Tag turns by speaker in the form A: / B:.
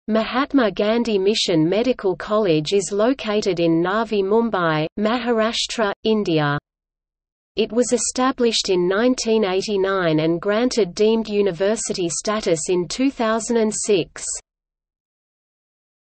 A: Mahatma Gandhi Mission Medical College is located in Navi Mumbai, Maharashtra, India. It was established in 1989 and granted deemed university status in 2006.